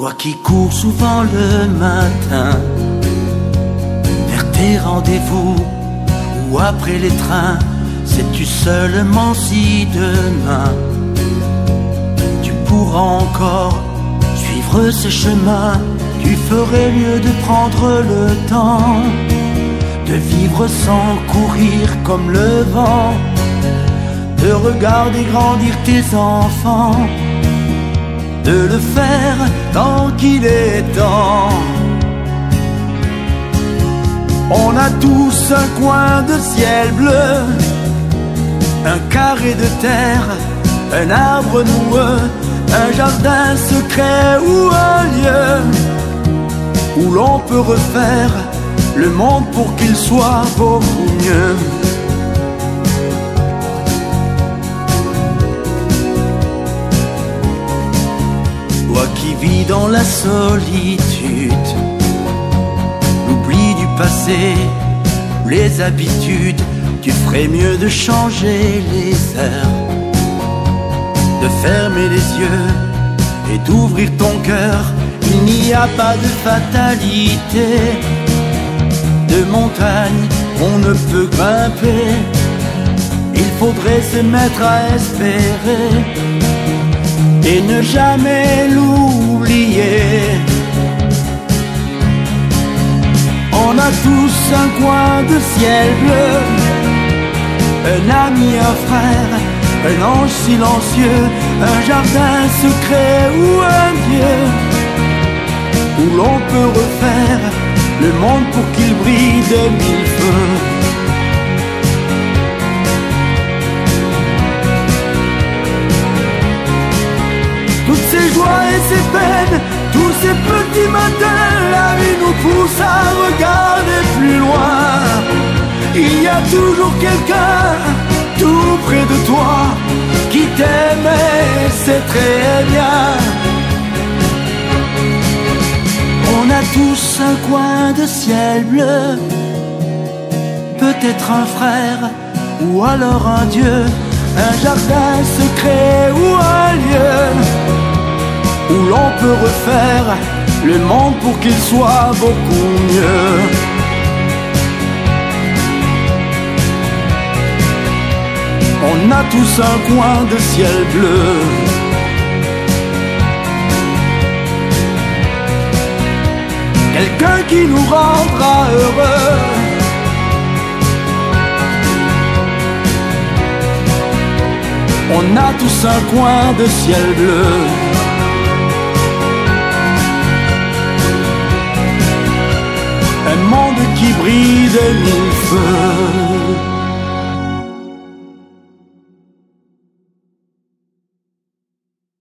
Toi qui cours souvent le matin vers tes rendez-vous ou après les trains, sais-tu seulement si demain tu pourras encore suivre ce chemin? Tu ferais mieux de prendre le temps de vivre sans courir comme le vent, de regarder grandir tes enfants, de le faire tant qu'il est temps. On a tous un coin de ciel bleu, un carré de terre, un arbre noueux, un jardin secret ou un lieu où l'on peut refaire le monde pour qu'il soit beaucoup mieux. Toi qui vis dans la solitude, l'oubli du passé, les habitudes, tu ferais mieux de changer les heures, de fermer les yeux et d'ouvrir ton cœur. Il n'y a pas de fatalité, de montagne on ne peut grimper. Il faudrait se mettre à espérer et ne jamais l'oublier. On a tous un coin de ciel bleu, un ami, un frère, un ange silencieux, un jardin secret ou un Dieu où l'on peut refaire le monde pour qu'il brille de mille feux. Toutes ces joies et ces peines, tous ces petits matins, la vie nous pousse à regarder plus loin. Il y a toujours quelqu'un tout près de toi qui t'aime et c'est très bien. On a tous un coin de ciel bleu, peut-être un frère ou alors un Dieu, un jardin secret ou un lieu où l'on peut refaire le monde pour qu'il soit beaucoup mieux. On a tous un coin de ciel bleu, quelqu'un qui nous rendra heureux. On a tous un coin de ciel bleu, un monde qui brille de mille feux.